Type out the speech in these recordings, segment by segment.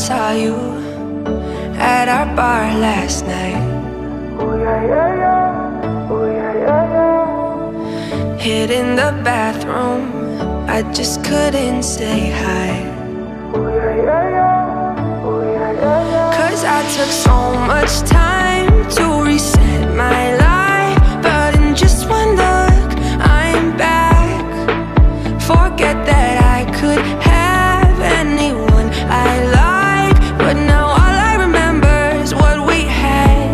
saw you at our bar last night. Ooh, yeah, yeah, yeah. Ooh, yeah, yeah, yeah. Hid in the bathroom, I just couldn't say hi. Ooh, yeah, yeah, yeah. Ooh, yeah, yeah, yeah. 'Cause I took so much time to reset my life, but in just one look, I'm back. Forget that I could have anyone I like, but now all I remember is what we had.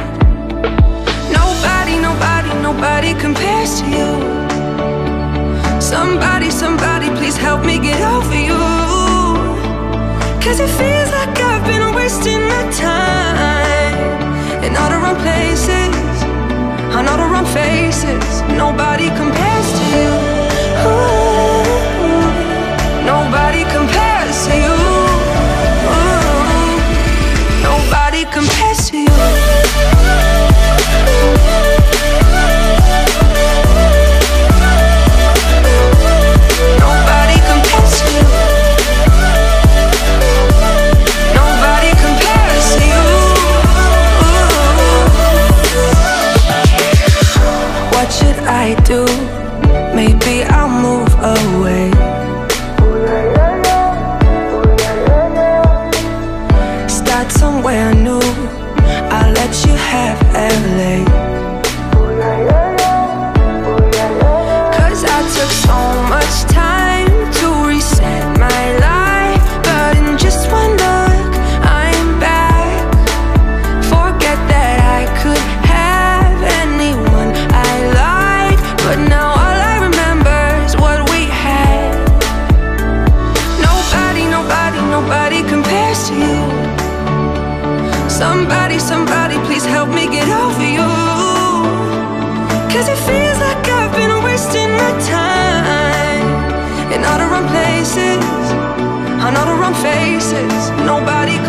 Nobody, nobody, nobody compares to you. Somebody, somebody, please help me get over you. 'Cause it feels like I've been wasting my time in all the wrong places, on all the wrong faces. Nobody compares to you. Ooh, nobody compares to you. Ooh, nobody compares to you. Nobody compares to you. Nobody compares to you. What should I do? Maybe I'll move away. Ooh, yeah, yeah, yeah. Ooh, yeah, yeah, yeah. Start somewhere new. I'll let you have LA. Ooh, yeah, yeah, yeah. Ooh, yeah, yeah, yeah. 'Cause I took so much time to reset my life, but in just one look, I'm back. Forget that I could have anyone I like, but now all I remember is what we had. Nobody, nobody, nobody compares to you. Somebody, somebody, please help me get over you. 'Cause it feels like I've been wasting my time in all the wrong places, on all the wrong faces. Nobody